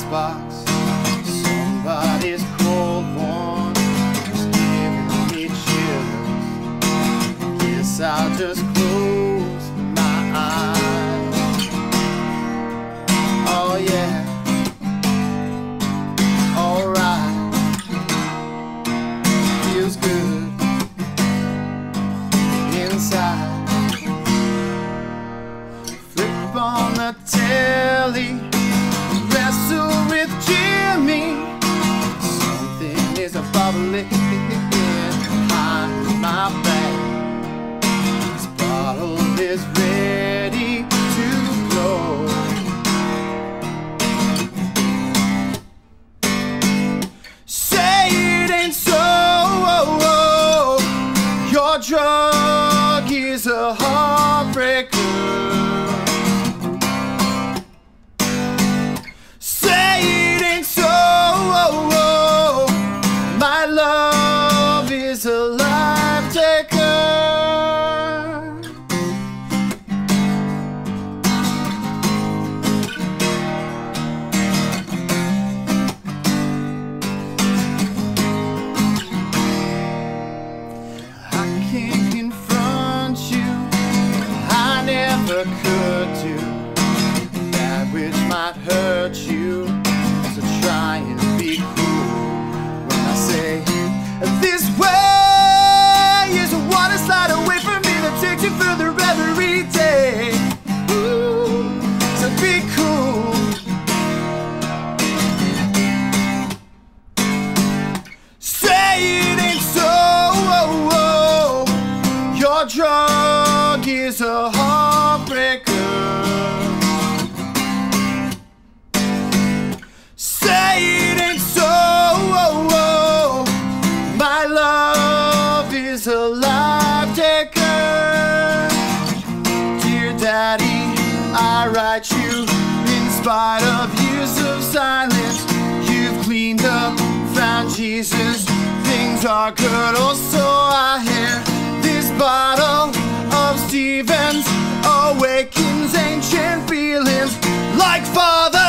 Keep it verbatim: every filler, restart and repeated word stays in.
icebox. Somebody's cold one is giving me chills. Guess I'll just close my eyes. Oh yeah, alright, feels good inside. Flip on the telly, wrestle with Jimmy. Something is a bubbling behind my back. This bottle is ready to blow. Say it ain't so. Your drug is a heartbreaker. My love is a life taker. I can't confront you, I never could do that which might hurt you. So try and be cool. Say, this way is one slide away from me that takes you further every day. Ooh, so be cool. Say it ain't so. Your drug is a heartbreaker. Say it ain't so. My love is a life taker. Dear Daddy, I write you in spite of years of silence. You've cleaned up, found Jesus, things are good, or so I hear. This bottle of Stevens awakens ancient feelings like father.